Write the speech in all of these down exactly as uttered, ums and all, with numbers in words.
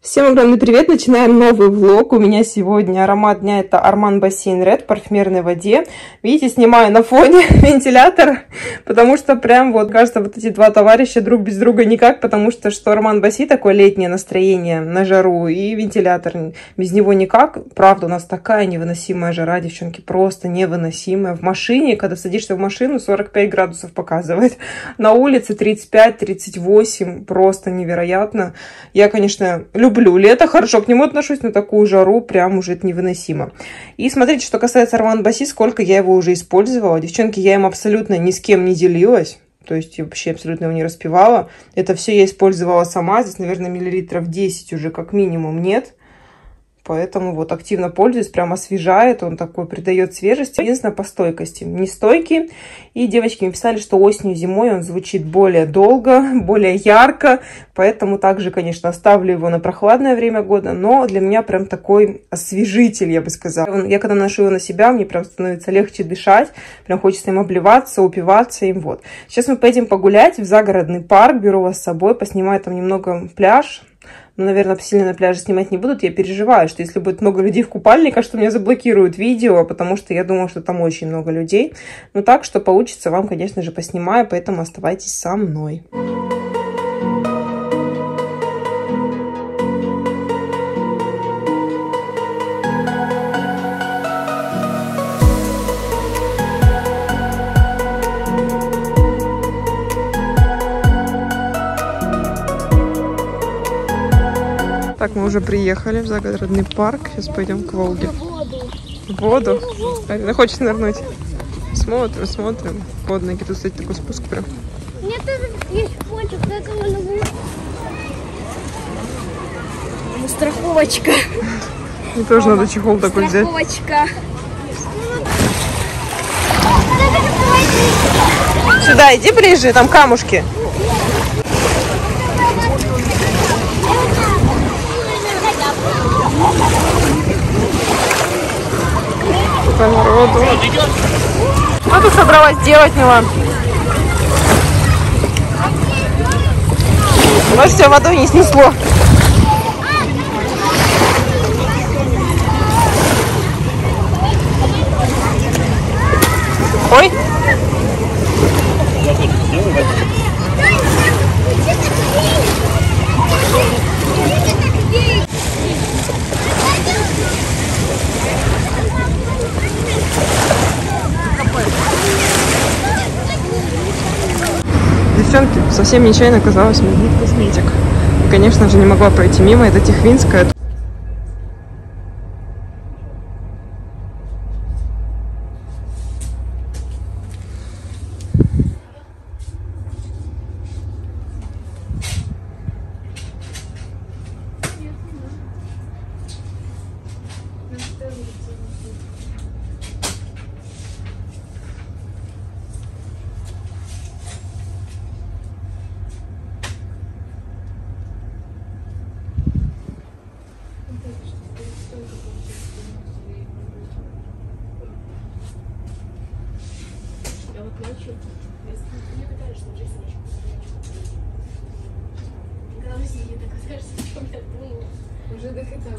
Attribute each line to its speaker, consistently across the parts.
Speaker 1: Всем огромный привет! Начинаем новый влог. У меня сегодня аромат дня — это Armand Бассейн Red в парфюмерной воде. Видите, снимаю на фоне вентилятор, потому что прям вот, кажется, вот эти два товарища друг без друга никак, потому что что Armand Бассейн такое летнее настроение на жару, и вентилятор без него никак. Правда, у нас такая невыносимая жара, девчонки, просто невыносимая. В машине, когда садишься в машину, сорок пять градусов показывает. На улице тридцать пять — тридцать восемь, просто невероятно. Я, конечно, люблю Люблю лето, хорошо к нему отношусь, но такую жару прям уже это невыносимо. И смотрите, что касается Armand Бассейн, сколько я его уже использовала. Девчонки, я им абсолютно ни с кем не делилась. То есть я вообще абсолютно его не распивала. Это все я использовала сама. Здесь, наверное, миллилитров десять уже как минимум нет. Поэтому вот активно пользуюсь, прям освежает, он такой придает свежести. Единственное, по стойкости. Не стойкий. И девочки мне писали, что осенью, зимой он звучит более долго, более ярко. Поэтому также, конечно, оставлю его на прохладное время года. Но для меня прям такой освежитель, я бы сказала. Я когда наношу его на себя, мне прям становится легче дышать. Прям хочется им обливаться, упиваться им. Вот. Сейчас мы поедем погулять в загородный парк. Беру вас с собой, поснимаю там немного пляж. Ну, наверное, сильно на пляже снимать не будут. Я переживаю, что если будет много людей в купальниках, что меня заблокируют видео, потому что я думаю, что там очень много людей. Но так, что получится, вам, конечно же, поснимаю, поэтому оставайтесь со мной. Так, мы уже приехали в загородный парк. Сейчас пойдем к Волге. В воду? Арина хочет нырнуть. Смотрим, смотрим. Под ноги. Тут, кстати, такой спуск прям.
Speaker 2: Мне тоже есть хочет, только мы... Страховочка.
Speaker 1: Мне тоже надо чехол такой взять.
Speaker 2: Страховочка.
Speaker 1: Сюда, иди ближе, там камушки. По народу. Что тут собралась делать, Мила? У нас все водой не снесло. Ой. Девчонки, совсем нечаянно оказалась в Магнит Косметик. И, конечно же, не могла пройти мимо. Это Тихвинская.
Speaker 2: Уже докаталась.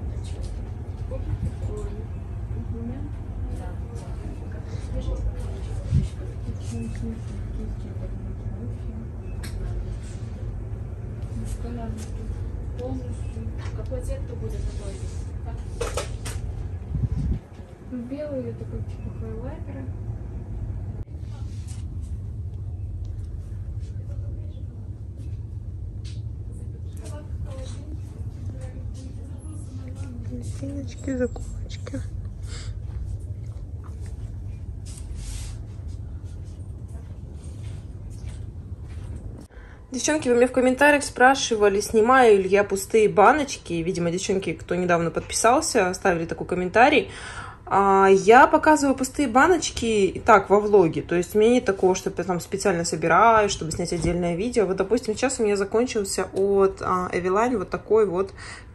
Speaker 2: Полностью. Какой цвет то будет такой? Белый это как типа хайлайтера.
Speaker 1: Пиночки, заколочки. Девчонки, вы меня в комментариях спрашивали, снимаю ли я пустые баночки. Видимо, девчонки, кто недавно подписался, оставили такой комментарий. Я показываю пустые баночки так во влоге. То есть у меня нет такого, что я там специально собираю, чтобы снять отдельное видео. Вот, допустим, сейчас у меня закончился от Eveline вот такой вот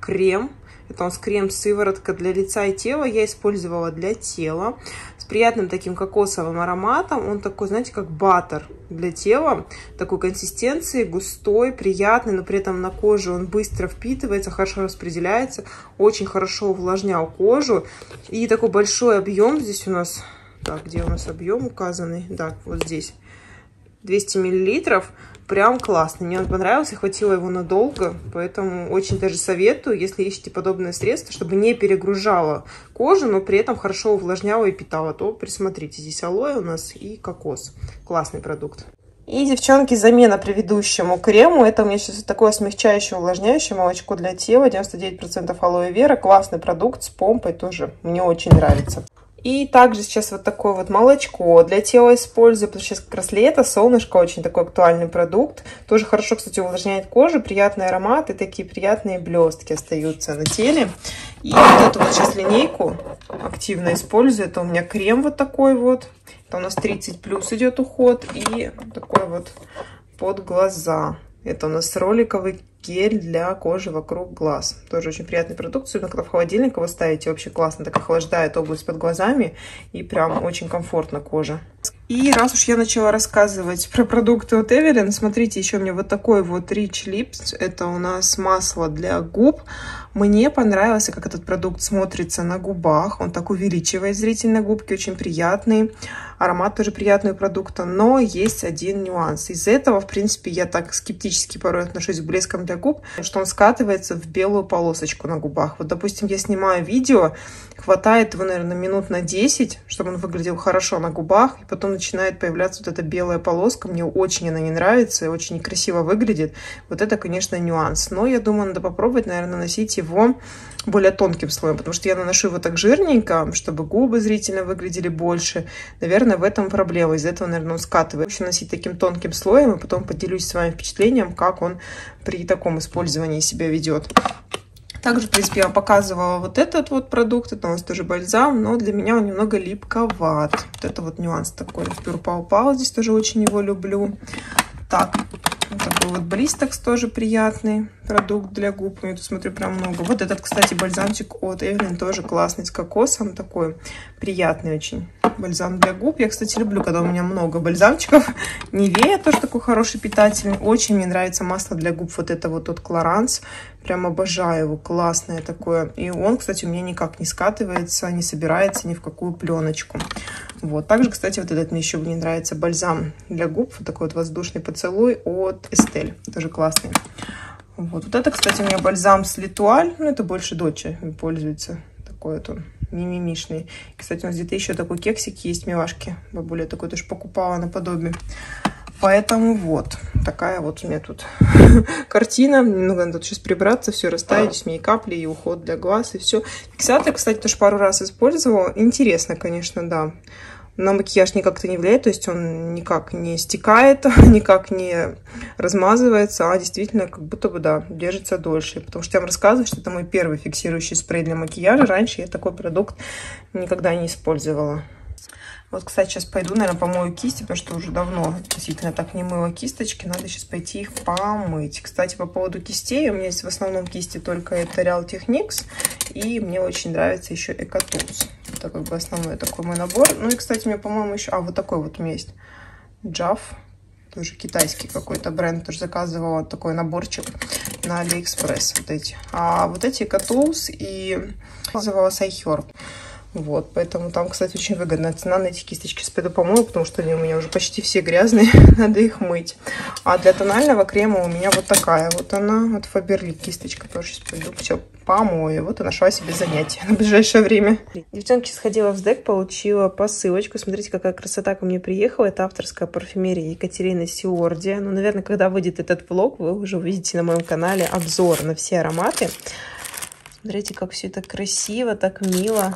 Speaker 1: крем. Это у нас крем-сыворотка для лица и тела. Я использовала для тела. С приятным таким кокосовым ароматом. Он такой, знаете, как баттер для тела. Такой консистенции, густой, приятный, но при этом на коже он быстро впитывается, хорошо распределяется. Очень хорошо увлажнял кожу. И такой большой объем здесь у нас. Так, где у нас объем указанный? Да, вот здесь. двести миллилитров. Прям классный. Мне он понравился, хватило его надолго. Поэтому очень даже советую, если ищете подобное средство, чтобы не перегружало кожу, но при этом хорошо увлажняло и питало, то присмотрите. Здесь алоэ у нас и кокос. Классный продукт. И, девчонки, замена предыдущему крему. Это у меня сейчас такое смягчающее, увлажняющее молочко для тела. девяносто девять процентов алоэ вера. Классный продукт с помпой тоже. Мне очень нравится. И также сейчас вот такое вот молочко для тела использую, потому что сейчас как раз лето, солнышко, очень такой актуальный продукт. Тоже хорошо, кстати, увлажняет кожу, приятный аромат и такие приятные блестки остаются на теле. И вот эту вот сейчас линейку активно использую. Это у меня крем вот такой вот. Это у нас тридцать плюс идет уход. И такой вот под глаза. Это у нас роликовый гель для кожи вокруг глаз. Тоже очень приятный продукт, особенно когда в холодильник его ставите. Вообще классно так охлаждает область под глазами. И прям очень комфортно коже. И раз уж я начала рассказывать про продукты от Эвелин, смотрите, еще у меня вот такой вот Rich Lips. Это у нас масло для губ. Мне понравился, как этот продукт смотрится на губах. Он так увеличивает зрительно губки, очень приятный. Аромат тоже приятный у продукта, но есть один нюанс. Из-за этого, в принципе, я так скептически порой отношусь к блескам для губ, что он скатывается в белую полосочку на губах. Вот, допустим, я снимаю видео, хватает его, наверное, минут на десять, чтобы он выглядел хорошо на губах, и потом начинает появляться вот эта белая полоска. Мне очень она не нравится, очень некрасиво выглядит. Вот это, конечно, нюанс. Но я думаю, надо попробовать, наверное, наносить его более тонким слоем, потому что я наношу его так жирненько, чтобы губы зрительно выглядели больше. Наверное, в этом проблема. Из-за этого, наверное, он скатывает. Лучше носить таким тонким слоем, и потом поделюсь с вами впечатлением, как он при таком использовании себя ведет. Также, в принципе, я вам показывала вот этот вот продукт. Это у нас тоже бальзам, но для меня он немного липковат. Вот это вот нюанс такой. Pure Pow Pow, здесь тоже очень его люблю. Так, вот такой вот Blistex тоже приятный продукт для губ. Я тут смотрю прям много. Вот этот, кстати, бальзамчик от Эвелин тоже классный, с кокосом. Такой приятный очень бальзам для губ. Я, кстати, люблю, когда у меня много бальзамчиков. Nivea тоже такой хороший, питательный. Очень мне нравится масло для губ. Вот это вот от Clarins. Прям обожаю его. Классное такое. И он, кстати, у меня никак не скатывается, не собирается ни в какую пленочку. Вот. Также, кстати, вот этот мне еще мне нравится бальзам для губ. Вот такой вот воздушный поцелуй от Estelle. Тоже классный. Вот. Вот это, кстати, у меня бальзам с Литуаль. Ну, это больше доча пользуется. Такой вот он мимимишный. Кстати, у нас где-то еще такой кексик есть, милашки. Бабуля такой тоже покупала наподобие. Поэтому вот, такая вот у меня тут картина. Немного надо тут сейчас прибраться, все расставить. Здесь у меня и капли, и уход для глаз, и все. Фиксатор, кстати, тоже пару раз использовала. Интересно, конечно, да. На макияж никак-то не влияет, то есть он никак не стекает, никак не размазывается, а действительно как будто бы, да, держится дольше. Потому что я вам рассказываю, что это мой первый фиксирующий спрей для макияжа. Раньше я такой продукт никогда не использовала. Вот, кстати, сейчас пойду, наверное, помою кисти, потому что уже давно действительно так не мыла кисточки. Надо сейчас пойти их помыть. Кстати, по поводу кистей, у меня есть в основном кисти только это Real Techniques. И мне очень нравится еще Eco-Tools. Это как бы основной такой мой набор. Ну и, кстати, мне, по-моему, еще... А, вот такой вот у меня есть Джав. Тоже китайский какой-то бренд. Тоже заказывала такой наборчик на AliExpress. Вот эти. А вот эти Eco-Tools и заказывала Сайхер. Вот, поэтому там, кстати, очень выгодная цена на эти кисточки. Сейчас пойду помою, потому что они у меня уже почти все грязные, надо их мыть. А для тонального крема у меня вот такая вот она, от Faberlic кисточка. Тоже сейчас пойду все помою. Вот и нашла себе занятие на ближайшее время. Девчонки, сходила в СДЭК, получила посылочку. Смотрите, какая красота ко мне приехала. Это авторская парфюмерия Екатерины Сиорди. Ну, наверное, когда выйдет этот влог, вы уже увидите на моем канале обзор на все ароматы. Смотрите, как все это красиво, так мило.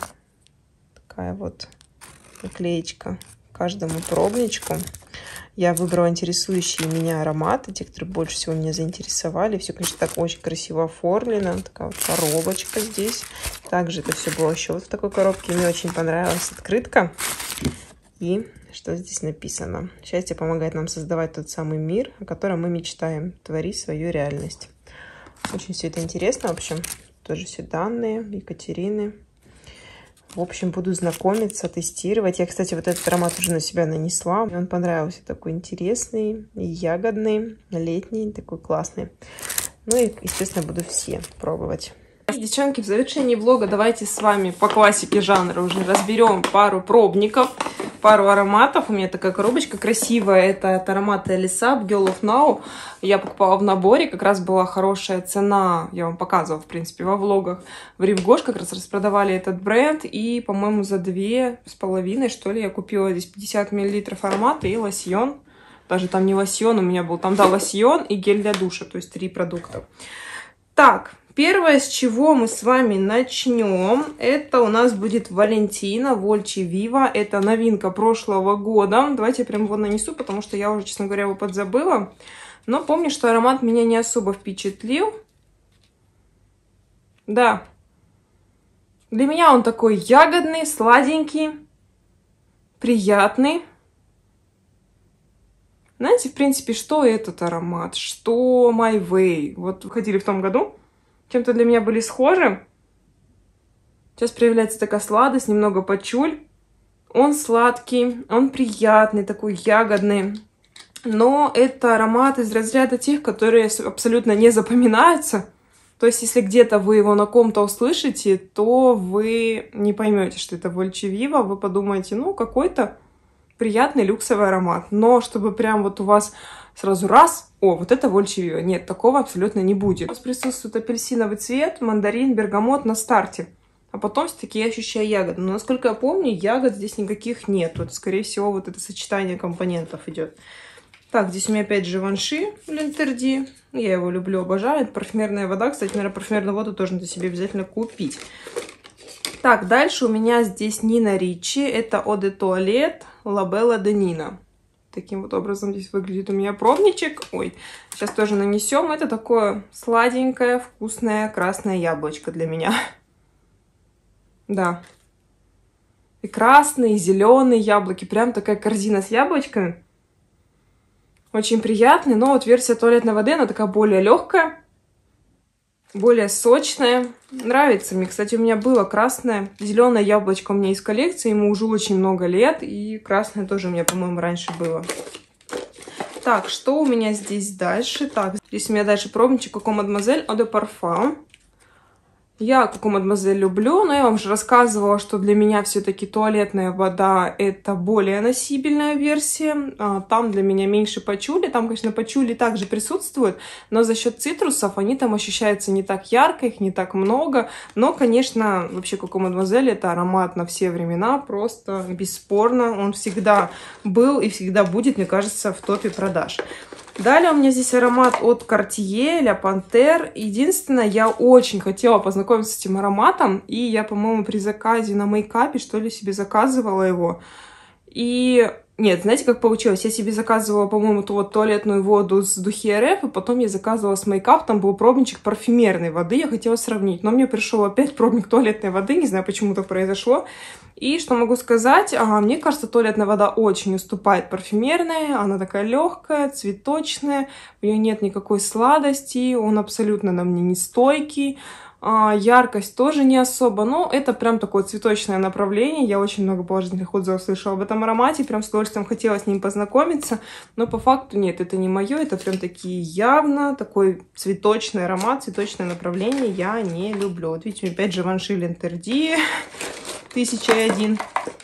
Speaker 1: Такая вот наклеечка каждому пробничку. Я выбрала интересующие меня ароматы, те, которые больше всего меня заинтересовали. Все, конечно, так очень красиво оформлено. Такая вот коробочка здесь. Также это все было еще вот в такой коробке. Мне очень понравилась открытка. И что здесь написано? Счастье помогает нам создавать тот самый мир, о котором мы мечтаем. Твори свою реальность. Очень все это интересно, в общем. тоже все данные Екатерины. В общем, буду знакомиться, тестировать. Я, кстати, вот этот аромат уже на себя нанесла. Мне он понравился. Такой интересный, ягодный, летний, такой классный. Ну и, естественно, буду все пробовать. Девчонки, в завершении влога давайте с вами по классике жанра уже разберем пару пробников, пару ароматов. У меня такая коробочка красивая. Это от аромата Elisab Girl of Now. Я покупала в наборе, как раз была хорошая цена. Я вам показывала, в принципе, во влогах. В Ривгош как раз распродавали этот бренд. И, по-моему, за две с половиной, что ли, я купила здесь пятьдесят миллилитров аромата и лосьон. Даже там не лосьон у меня был, там, да, лосьон и гель для душа, то есть три продукта. Так, первое, с чего мы с вами начнем, это у нас будет Валентина Вольчи Вива. Это новинка прошлого года. Давайте я прям его нанесу, потому что я уже, честно говоря, его подзабыла. Но помню, что аромат меня не особо впечатлил. Да. Для меня он такой ягодный, сладенький, приятный. Знаете, в принципе, что этот аромат, что My Way. Вот выходили в том году, чем-то для меня были схожи. Сейчас проявляется такая сладость, немного пачуль. Он сладкий, он приятный, такой ягодный. Но это аромат из разряда тех, которые абсолютно не запоминаются. То есть, если где-то вы его на ком-то услышите, то вы не поймете, что это Вольчи Вива. Вы подумаете, ну, какой-то приятный люксовый аромат. Но чтобы прям вот у вас сразу раз, о, вот это Вольчи Вива. Нет, такого абсолютно не будет. У нас присутствует апельсиновый цвет, мандарин, бергамот на старте. А потом все-таки я ощущаю ягоды. Но, насколько я помню, ягод здесь никаких нет. Вот, скорее всего, вот это сочетание компонентов идет. Так, здесь у меня опять Живанши Линтерди. Я его люблю, обожаю. Это парфюмерная вода. Кстати, наверное, парфюмерную воду тоже надо себе обязательно купить. Так, дальше у меня здесь Нина Ричи. Это Eau de Toilette La Bella de Nina. Таким вот образом здесь выглядит у меня пробничек. Ой, сейчас тоже нанесем. Это такое сладенькое, вкусное красное яблочко для меня. Да. И красные, и зеленые яблоки. Прям такая корзина с яблочками. Очень приятный. Но вот версия туалетной воды, она такая более легкая. Более сочная. Нравится мне. Кстати, у меня было красное. Зеленое яблочко у меня из коллекции. Ему уже очень много лет. И красное тоже у меня, по-моему, раньше было. Так, что у меня здесь дальше? Так, здесь у меня дальше пробничек Coco Mademoiselle Eau de Parfum. Я Coco Mademoiselle люблю, но я вам же рассказывала, что для меня все-таки туалетная вода это более носибельная версия. Там для меня меньше пачули. Там, конечно, пачули также присутствуют, но за счет цитрусов они там ощущаются не так ярко, их не так много. Но, конечно, вообще Coco Mademoiselle это аромат на все времена, просто бесспорно. Он всегда был и всегда будет, мне кажется, в топе продаж. Далее у меня здесь аромат от Cartier La Panthère. Единственное, я очень хотела познакомиться с этим ароматом. И я, по-моему, при заказе на мейкапе, что ли, себе заказывала его. И... Нет, знаете, как получилось? Я себе заказывала, по-моему, ту вот туалетную воду с духи эр эф, и потом я заказывала с мейкап, там был пробничек парфюмерной воды, я хотела сравнить. Но мне пришел опять пробник туалетной воды, не знаю, почему так произошло. И что могу сказать? Ага, мне кажется, туалетная вода очень уступает парфюмерной, она такая легкая, цветочная, у нее нет никакой сладости, он абсолютно на мне не стойкий. Яркость тоже не особо, но это прям такое цветочное направление. Я очень много положительных отзывов слышала об этом аромате, прям с удовольствием хотела с ним познакомиться, но по факту нет, это не мое, это прям такие явно такой цветочный аромат, цветочное направление я не люблю. Вот видите, опять же Живанши Линтерди тысяча один.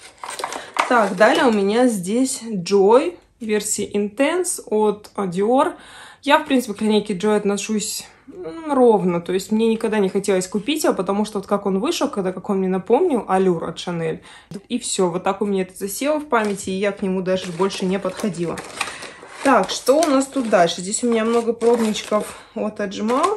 Speaker 1: Так, далее у меня здесь Joy версии Intense от Dior. Я, в принципе, к линейке Joy отношусь ровно, то есть мне никогда не хотелось купить его, потому что вот как он вышел, когда, как он мне напомнил, Allure от Chanel, и все, вот так у меня это засело в памяти, и я к нему даже больше не подходила. Так, что у нас тут дальше? Здесь у меня много пробничков от Ajmal.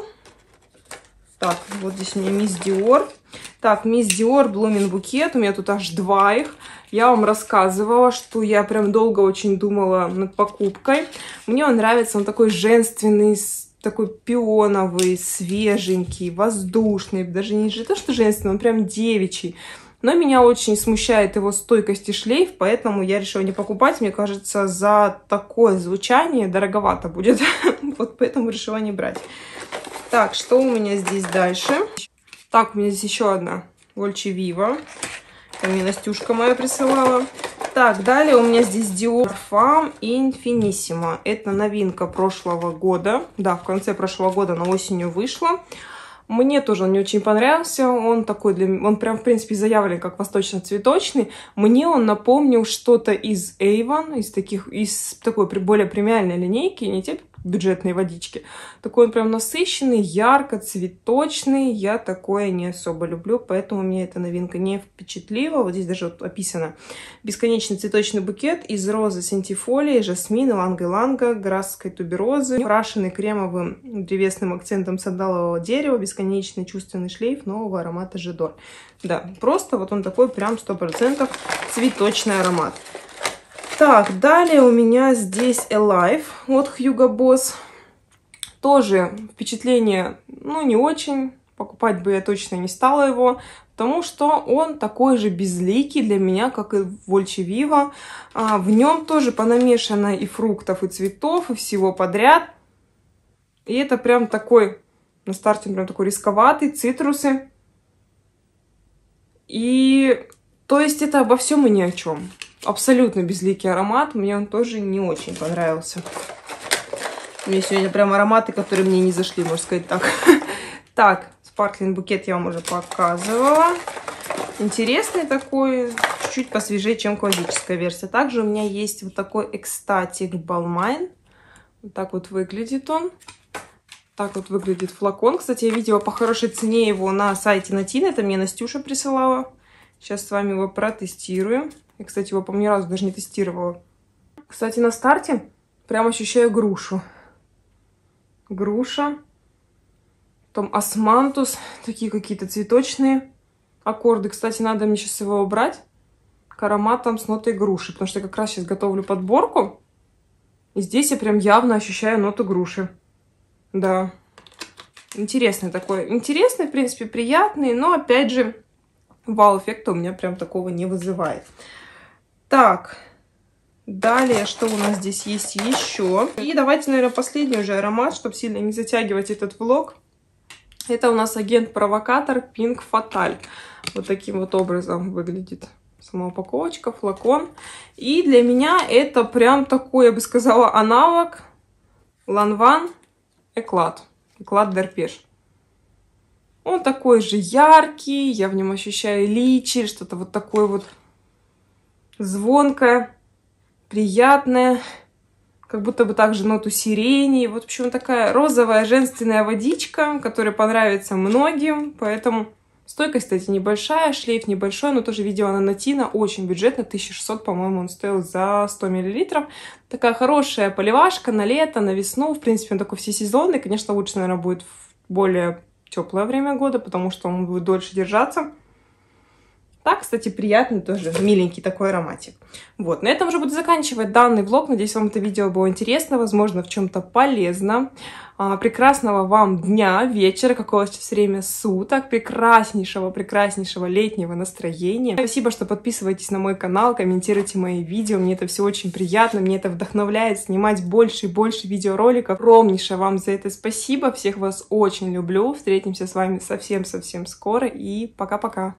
Speaker 1: Так, вот здесь у меня Miss Dior. Так, Miss Dior Blooming Bouquet, у меня тут аж два их. Я вам рассказывала, что я прям долго очень думала над покупкой. Мне он нравится, он такой женственный, такой пионовый, свеженький, воздушный, даже не то, что женственный, он прям девичий. Но меня очень смущает его стойкость и шлейф, поэтому я решила не покупать. Мне кажется, за такое звучание дороговато будет. Вот поэтому решила не брать. Так, что у меня здесь дальше? Так, у меня здесь еще одна Dolce Viva. Это мне Настюшка моя присылала. Так, далее у меня здесь Dior Femme Infinissimo. Это новинка прошлого года. Да, в конце прошлого года, на осенью вышла. Мне тоже он не очень понравился. Он такой для меня, он прям, в принципе, заявлен как восточно-цветочный. Мне он напомнил что-то из Avon, из таких, из такой более премиальной линейки, не те бюджетные водички. Такой он прям насыщенный, ярко-цветочный. Я такое не особо люблю, поэтому мне эта новинка не впечатлила. Вот здесь даже вот описано: бесконечный цветочный букет из розы сентифолии, жасмина, иланга-иланга, грасской туберозы, украшенный кремовым древесным акцентом сандалового дерева, бесконечный чувственный шлейф нового аромата Жидор. Да, просто вот он такой прям сто процентов цветочный аромат. Так, далее у меня здесь Alive от Hugo Boss. Тоже впечатление, ну, не очень. Покупать бы я точно не стала его, потому что он такой же безликий для меня, как и Dolce Viva. А, в нем тоже понамешано и фруктов, и цветов, и всего подряд. И это прям такой, на старте прям такой рисковатый, цитрусы. И, то есть, это обо всем и ни о чем. Абсолютно безликий аромат, мне он тоже не очень понравился. У меня сегодня прям ароматы, которые мне не зашли, можно сказать так. Так, спарклинг букет я вам уже показывала. Интересный такой, чуть-чуть посвежее, чем классическая версия. Также у меня есть вот такой Ecstatic Balmain. Вот так вот выглядит он. Так вот выглядит флакон. Кстати, я видела по хорошей цене его на сайте Natine. Это мне Настюша присылала. Сейчас с вами его протестируем. Я, кстати, его, по-моему, ни разу даже не тестировала. Кстати, на старте прям ощущаю грушу. Груша. Потом османтус. Такие какие-то цветочные аккорды. Кстати, надо мне сейчас его убрать к ароматам с нотой груши. Потому что я как раз сейчас готовлю подборку. И здесь я прям явно ощущаю ноту груши. Да. Интересный такой. Интересный, в принципе, приятный. Но, опять же, вау-эффекта у меня прям такого не вызывает. Так, далее, что у нас здесь есть еще? И давайте, наверное, последний уже аромат, чтобы сильно не затягивать этот влог. Это у нас агент-провокатор Pink Fatal. Вот таким вот образом выглядит сама упаковочка, флакон. И для меня это прям такой, я бы сказала, аналог Lanvin Eclat. Eclat d'Arpège. Он такой же яркий, я в нем ощущаю личи, что-то вот такое вот звонкое, приятное, как будто бы также ноту сирени. Вот, в общем, такая розовая женственная водичка, которая понравится многим, поэтому стойкость, кстати, небольшая, шлейф небольшой, но тоже видела на Натина, очень бюджетно, тысяча шестьсот, по-моему, он стоил за сто миллилитров. Такая хорошая поливашка на лето, на весну, в принципе, он такой всесезонный, конечно, лучше, наверное, будет в более теплое время года, потому что он будет дольше держаться. Так, кстати, приятный тоже, миленький такой ароматик. Вот, на этом уже буду заканчивать данный влог. Надеюсь, вам это видео было интересно, возможно, в чем-то полезно. А, прекрасного вам дня, вечера, какого сейчас время суток, прекраснейшего, прекраснейшего летнего настроения. Спасибо, что подписываетесь на мой канал, комментируйте мои видео. Мне это все очень приятно, мне это вдохновляет снимать больше и больше видеороликов. Огромнейшее вам за это спасибо. Всех вас очень люблю. Встретимся с вами совсем-совсем скоро и пока-пока.